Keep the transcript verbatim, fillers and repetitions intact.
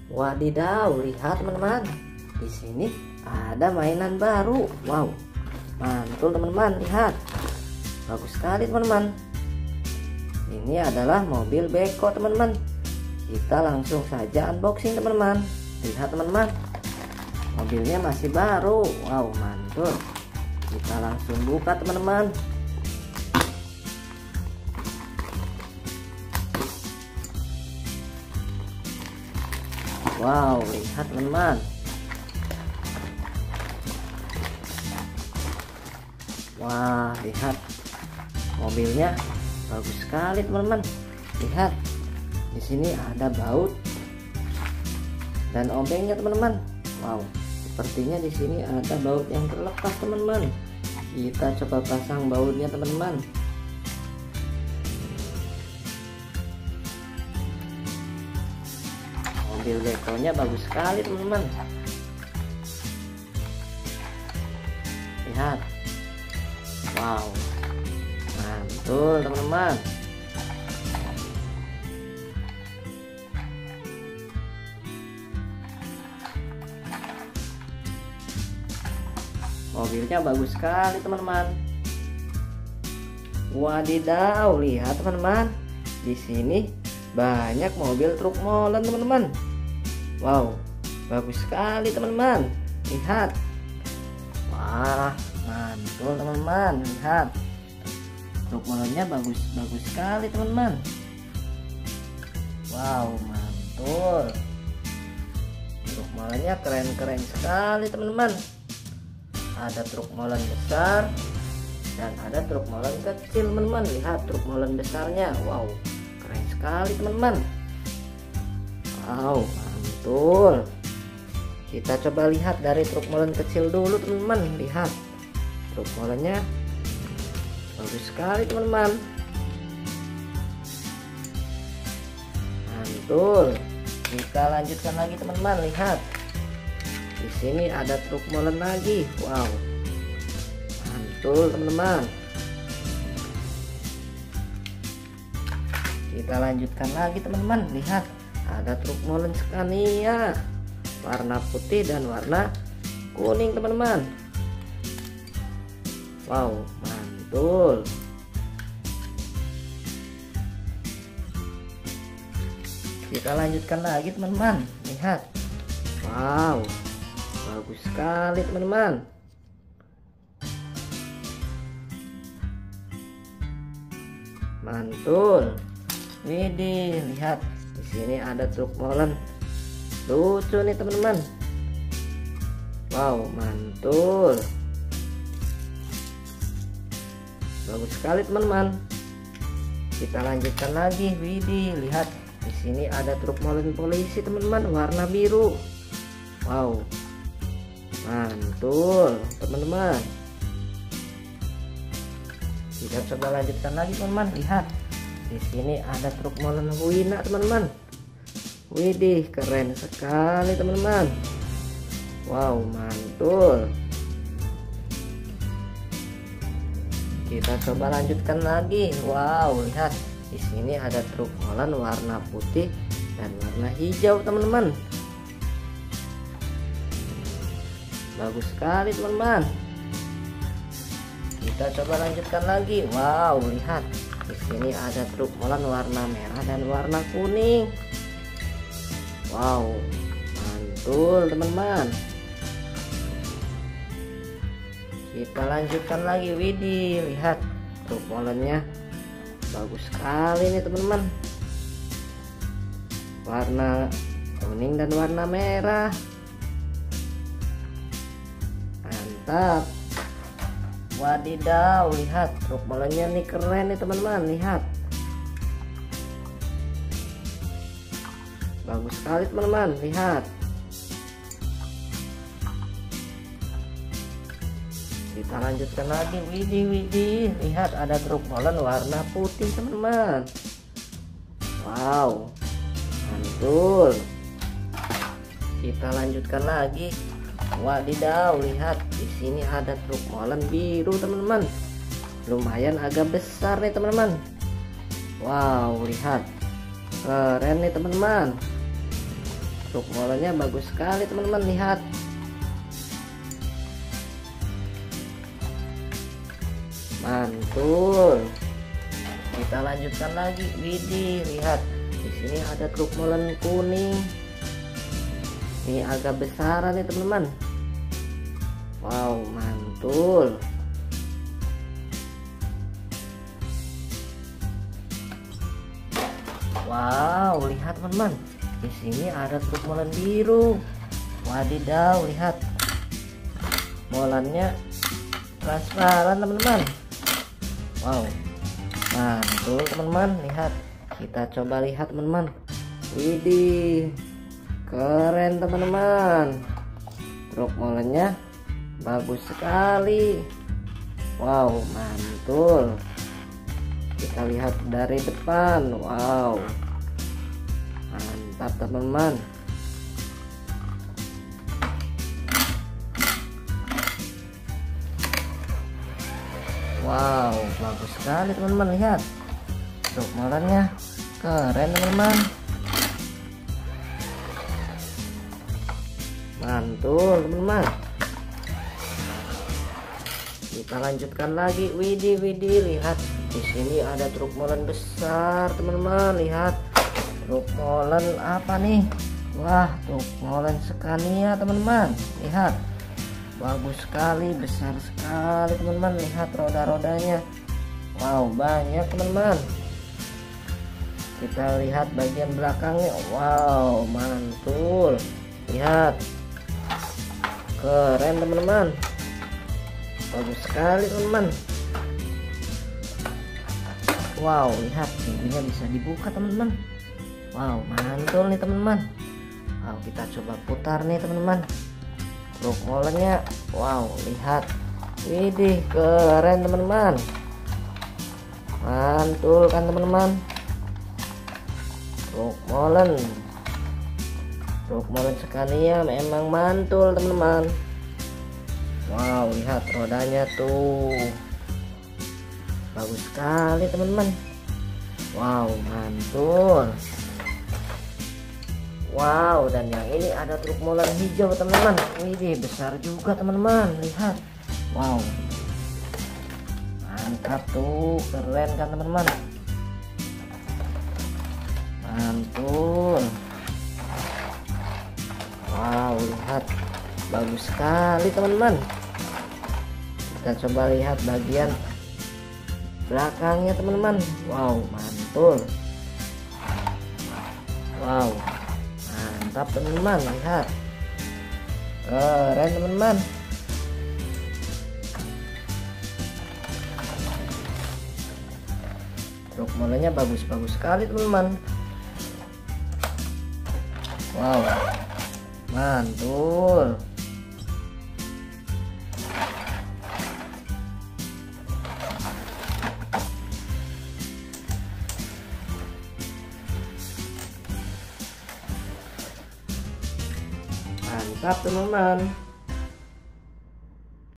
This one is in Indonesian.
Wadidaw, lihat teman-teman. Di sini ada mainan baru. Wow, mantul teman-teman, lihat. Bagus sekali teman-teman. Ini adalah mobil beko teman-teman. Kita langsung saja unboxing teman-teman. Lihat teman-teman, mobilnya masih baru. Wow, mantul. Kita langsung buka teman-teman. Wow, lihat teman-teman. Wah, lihat mobilnya bagus sekali teman-teman. Lihat, di sini ada baut dan obengnya teman-teman. Wow, sepertinya di sini ada baut yang terlepas teman-teman. Kita coba pasang bautnya teman-teman. Mobil bekonya bagus sekali teman-teman. Lihat. Wow, mantul teman-teman. Mobilnya bagus sekali teman-teman. Wadidaw, lihat teman-teman. Di sini banyak mobil truk molen teman-teman. Wow, bagus sekali teman-teman. Lihat. Wah, mantul teman-teman. Lihat, truk molennya bagus bagus sekali teman-teman. Wow, mantul. Truk molennya keren-keren sekali teman-teman. Ada truk molen besar dan ada truk molen kecil teman-teman. Lihat truk molen besarnya. Wow, keren sekali teman-teman. Wow, mantul. Kita coba lihat dari truk molen kecil dulu teman-teman. Lihat, truk molennya bagus sekali teman-teman. Mantul. Kita lanjutkan lagi teman-teman. Lihat, di sini ada truk molen lagi. Wow, mantul teman-teman. Kita lanjutkan lagi teman-teman. Lihat, ada truk molen Scania warna putih dan warna kuning teman-teman. Wow, mantul. Kita lanjutkan lagi teman-teman. Lihat. Wow, bagus sekali teman-teman. Mantul. Widih, lihat. Di sini ada truk molen lucu nih teman-teman. Wow, mantul. Bagus sekali teman-teman. Kita lanjutkan lagi. Widih, lihat. Di sini ada truk molen polisi teman-teman, warna biru. Wow, mantul teman-teman. Kita coba lanjutkan lagi teman-teman. Lihat, di sini ada truk molen Wina teman-teman. Widih, keren sekali teman-teman. Wow, mantul. Kita coba lanjutkan lagi. Wow, lihat. Di sini ada truk molen warna putih dan warna hijau teman-teman. Bagus sekali teman-teman. Kita coba lanjutkan lagi. Wow, lihat. Di sini ada truk molen warna merah dan warna kuning. Wow, mantul teman-teman. Kita lanjutkan lagi. Widih, lihat truk molennya bagus sekali nih teman-teman. Warna kuning dan warna merah. Mantap. Wadidaw, lihat truk molennya nih keren nih teman-teman. Lihat, bagus sekali teman-teman. Lihat, kita lanjutkan lagi. Widih, widih, lihat ada truk molen warna putih teman-teman. Wow, mantul. Kita lanjutkan lagi. Wadidaw, lihat di sini ada truk molen biru teman-teman. Lumayan agak besar nih teman-teman. Wow, lihat, keren nih teman-teman. Truk molennya bagus sekali teman-teman, lihat. Mantul. Kita lanjutkan lagi. Widih, lihat. Di sini ada truk molen kuning. Ini agak besar nih teman-teman. Wow, mantul. Wow, lihat teman-teman. Di sini ada truk molen biru. Wadidaw, lihat. Molennya transparan teman-teman. Wow, mantul teman-teman, lihat. Kita coba lihat teman-teman. Widih, keren teman-teman. Truk molennya bagus sekali. Wow, mantul. Kita lihat dari depan. Wow, mantap teman-teman. Wow, bagus sekali teman-teman, lihat. Truk molennya keren teman-teman. Mantul teman-teman. Kita lanjutkan lagi. Widih, widih, lihat. Di sini ada truk molen besar teman-teman, lihat. Truk molen apa nih? Wah, truk molen Scania teman-teman, lihat. Bagus sekali, besar sekali teman-teman, lihat roda-rodanya. Wow, banyak teman-teman. Kita lihat bagian belakangnya. Wow, mantul, lihat. Keren teman-teman, bagus sekali teman-teman. Wow, lihat, pintunya bisa dibuka teman-teman. Wow, mantul nih teman-teman. Wow, kita coba putar nih teman-teman. Truk molennya, wow, lihat. Widih, keren teman-teman. Mantul kan teman-teman. Truk molen Truk molen Scania memang mantul teman-teman. Wow, lihat rodanya tuh, bagus sekali teman-teman. Wow, mantul. Wow, dan yang ini ada truk molen hijau teman-teman. Ini besar juga teman-teman, lihat. Wow, mantap tuh, keren kan teman-teman. Mantul. Wow, lihat, bagus sekali teman-teman. Kita coba lihat bagian belakangnya teman-teman. Wow, mantul. Wow, mantap teman-teman, lihat. Keren teman-teman. Truk molennya bagus-bagus sekali teman-teman. Wow, mantul. Mantap teman-teman.